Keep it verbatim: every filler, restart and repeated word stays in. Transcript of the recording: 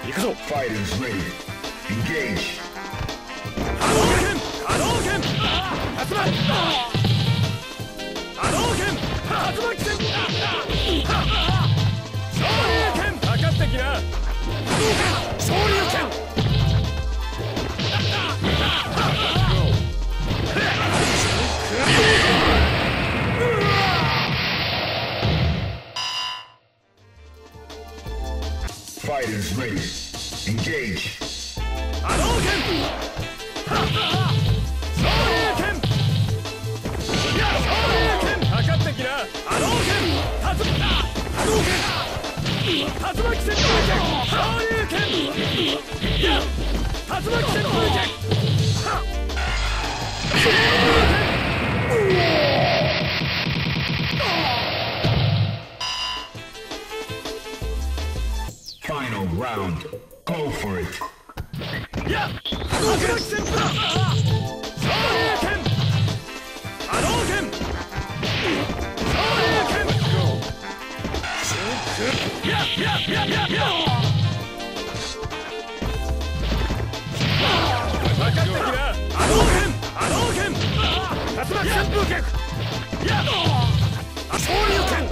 行くぞ。 Fighters ready. Engage. 波動拳波動拳竜巻波動拳竜巻拳昇竜拳かかってきな。波動拳昇竜拳 Fighters ready. Engage. 波動拳昇竜拳いや昇竜拳かかってきな。波動拳竜波動拳竜巻旋風拳昇竜拳いや竜巻旋風拳昇竜拳 Final round. Go for it. いや竜巻旋風昇竜拳波動拳昇竜拳いやいやいやいやいやかかってきな。波動拳波動拳竜巻旋風拳いや昇竜拳